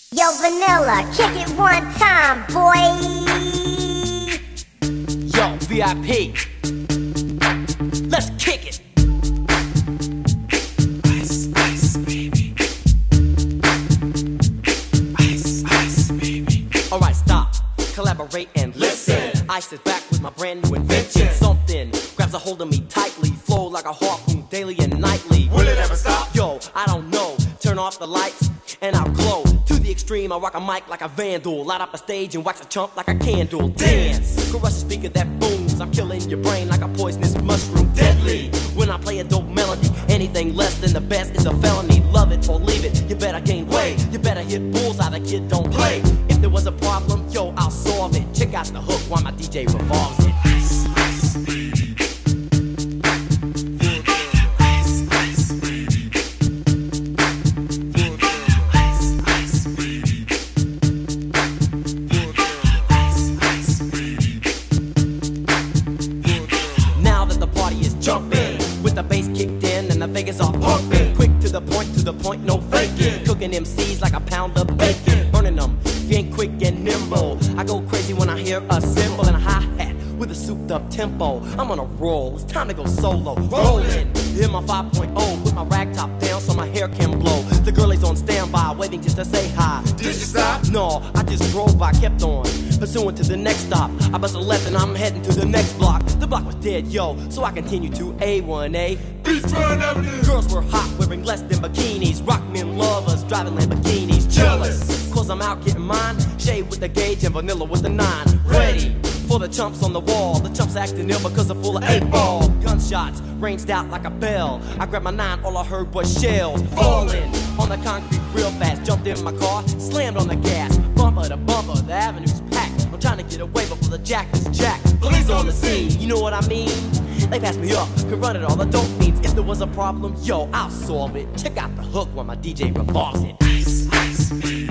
Yo, Vanilla, kick it one time, boy. Yo, VIP, let's kick it. Ice, ice, baby. Ice, ice, baby. Alright, stop, collaborate and listen. Ice is back with my brand new invention. Something grabs a hold of me tightly, flow like a harpoon daily and nightly. Will it ever stop? Yo, I don't know. Turn off the lights and I'll glow. To the extreme, I rock a mic like a vandal. Light up a stage and wax a chump like a candle. Dance, crush a speaker that booms. I'm killing your brain like a poisonous mushroom. Deadly, when I play a dope melody. Anything less than the best is a felony. Love it or leave it, you better gain weight. You better hit bullseye, the kid don't play. If there was a problem, yo, I'll solve it. Check out the hook while my DJ revolves it. Ice, ice, baby. Ice, ice, baby. Ice, ice, baby. Ice, ice, baby. Now that the party is jumping, with the bass kicked in and the Vegas are pumping. Quick to the point, no faking. Cooking MCs like a pound of bacon. Burning them, if you ain't quick and nimble. I go crazy when I hear a cymbal and a hi-hat with a souped up tempo. I'm on a roll, it's time to go solo. Rolling, hit my 5.0, put my rag top down so my hair can blow. The girl is on standby, waiting just to say hi. Did you stop? No, I just drove by, kept on pursuing to the next stop. I bust a left and I'm heading to the next block. The block was dead, yo, so I continued to A1A. Beachfront Avenue. Girls were hot, wearing less than bikinis. Rock men lovers, driving Lamborghinis. Jealous, cause I'm out getting mine. Shade with the gauge and Vanilla with the 9. Ready for the chumps on the wall. The chumps acting ill because they're full of 8-ball. Gunshots ranged out like a bell. I grabbed my 9, all I heard was shells falling on the concrete real fast. Jumped in my car, slammed on the gas. Bumper to bumper, the avenue's packed. I'm trying to get away before the jack is jacked. Police on the scene, you know what I mean? They passed me up, could run it all, the dope means. If there was a problem, yo, I'll solve it. Check out the hook while my DJ revolves it. Ice, ice, baby.